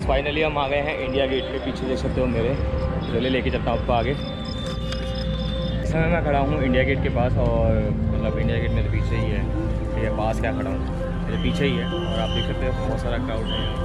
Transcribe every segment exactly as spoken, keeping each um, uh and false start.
Finally हम आ गए हैं इंडिया गेट के पीछे, देख सकते हो मेरे। चलिए लेके चलता हूँ आपको आगे। इस समय मैं खड़ा हूँ इंडिया गेट के पास, और मतलब इंडिया गेट मेरे पीछे ही है, ये पास क्या खड़ा हूँ, मेरे पीछे ही है। और आप देख सकते हो बहुत सारा क्राउड है यहाँ।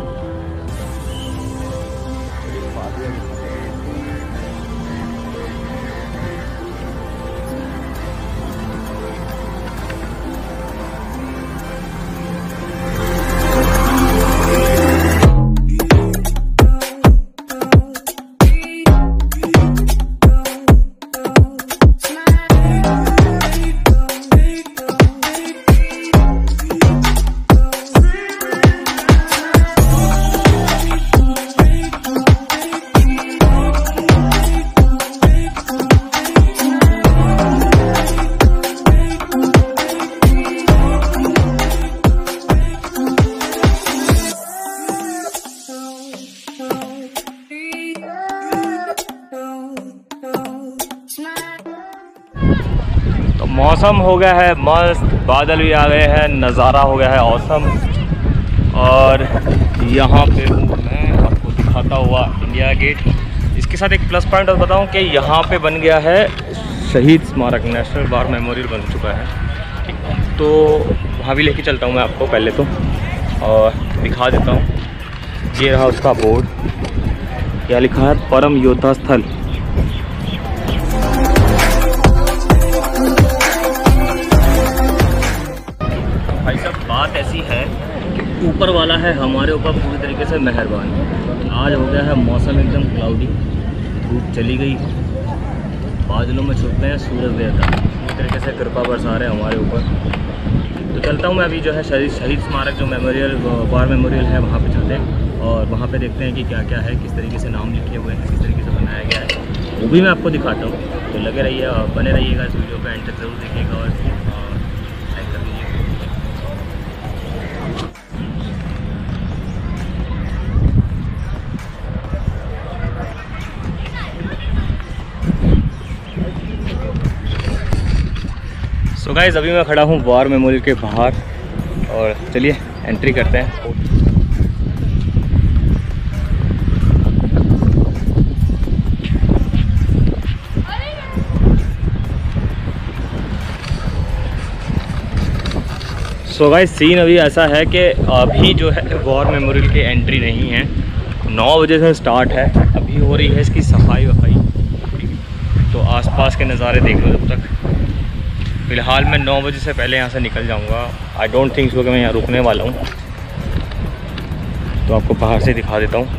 मौसम हो गया है मस्त, बादल भी आ गए हैं, नज़ारा हो गया है औसम। और यहाँ पे मैं आपको दिखाता हुआ इंडिया गेट। इसके साथ एक प्लस पॉइंट और बताऊँ कि यहाँ पे बन गया है शहीद स्मारक, नेशनल वार मेमोरियल बन चुका है। तो वहाँ भी लेके चलता हूँ मैं आपको पहले तो, और दिखा देता हूँ। ये रहा उसका बोर्ड, क्या लिखा है, परम योद्धा स्थल। भाई साहब बात ऐसी है, ऊपर वाला है हमारे ऊपर पूरी तरीके से मेहरबान। आज हो गया है मौसम एकदम क्लाउडी, धूप चली गई, बादलों में छुपते हैं सूरज देवता, पूरी तरीके से कृपा बरसा रहे हैं हमारे ऊपर। तो चलता हूँ मैं अभी जो है शहीद शहीद स्मारक जो मेमोरियल वार मेमोरियल है वहाँ पे चलते हैं, और वहाँ पे देखते हैं कि क्या क्या है, किस तरीके से नाम लिखे हुए हैं, किस तरीके से बनाया गया है, वो भी मैं आपको दिखाता हूँ। तो लगे रहिए और बने रहिएगा इस वीडियो को, एंड तक जरूर देखिएगा और लाइक कर दीजिएगा। सो so गाइस अभी मैं खड़ा हूँ वार मेमोरियल के बाहर, और चलिए एंट्री करते हैं। सो so गाइस सीन अभी ऐसा है कि अभी जो है वार मेमोरियल की एंट्री नहीं है, नौ बजे से स्टार्ट है, अभी हो रही है इसकी सफाई वफाई। तो आसपास के नज़ारे देख लो जब तक। फ़िलहाल मैं नौ बजे से पहले यहाँ से निकल जाऊँगा। आई डोंट थिंक सो कि मैं यहाँ रुकने वाला हूँ, तो आपको बाहर से दिखा देता हूँ।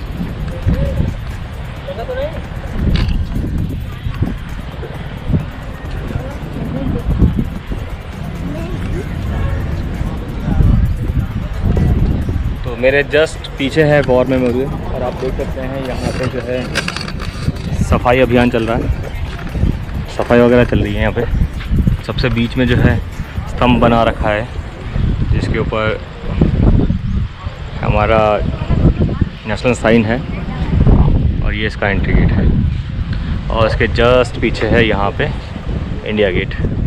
तो मेरे जस्ट पीछे है वार मेमोरियल, और आप देख सकते हैं यहाँ पे जो है सफाई अभियान चल रहा है, सफाई वगैरह चल रही है यहाँ पे। सबसे बीच में जो है स्तंभ बना रखा है, जिसके ऊपर हमारा नेशनल साइन है, और ये इसका एंट्री गेट है। और इसके जस्ट पीछे है यहाँ पे इंडिया गेट।